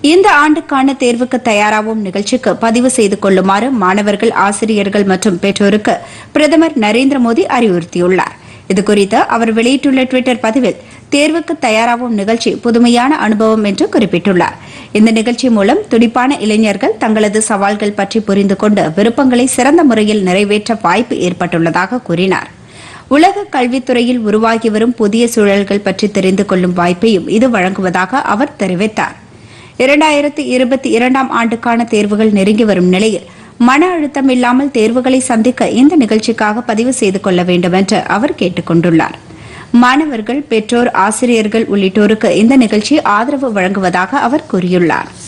இந்த ஆண்டுக்கான தேர்வுக்கு தயாராகும் நிகழ்ச்சிக்கு பதிவு செய்து கொள்ளுமாறு மாணவர்கள், ஆசிரியர்கள் மற்றும் பெற்றோருக்கு பிரதமர் நரேந்திர மோடி அறிவுறுத்தியுள்ளார். இதுகுறித்து அவர் வெளியிட்டுள்ள டுவிட்டர் பதிவில், தேர்வுக்கு தயாராகும் நிகழ்ச்சி புதுமையான அனுபவம் என்று குறிப்பிட்டுள்ளார். இந்த நிகழ்ச்சி மூலம் துடிப்பான இளைஞர்கள் தங்களது சவால்கள் பற்றி புரிந்து கொண்டு விருப்பங்களை சிறந்த முறையில் நிறைவேற்ற வாய்ப்பு ஏற்பட்டுள்ளதாக கூறினார். உலக கல்வித்துறையில் உருவாகி வரும் புதிய சூழல்கள் பற்றி தெரிந்து கொள்ளும் வாய்ப்பையும் இது வழங்குவதாக அவர் தெரிவித்தார். 2022ஆம் ஆண்டுக்கான தேர்வுகள் நெருங்கி வரும் நிலையில் மன அழுத்தம் இல்லாமல் தேர்வுகளை சந்திக்க இந்த நிகழ்ச்சிக்காக பதிவு செய்து கொள்ள வேண்டும் என்று அவர் கேட்டுக் கொண்டுள்ளார். மாணவர்கள், பெற்றோர், ஆசிரியர்கள் உள்ளிட்டோருக்கு இந்த நிகழ்ச்சி ஆதரவு வழங்குவதாக அவர் கூறியுள்ளார்.